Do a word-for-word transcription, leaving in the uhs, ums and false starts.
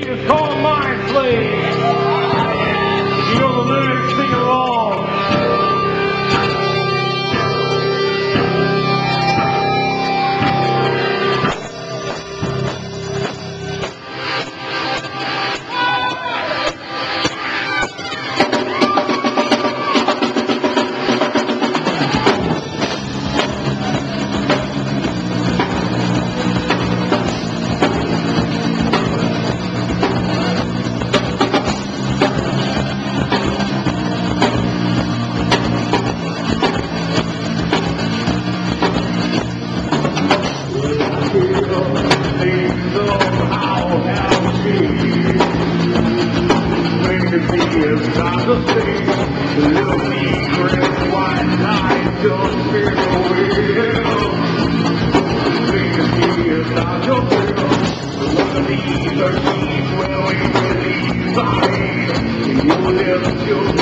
is called Mind Slave. You know the lyrics, sing along. It's not the same. Little secret, white light, don't fear no will. Vacancy is not your will. One of these are keep well, you believe by. You live your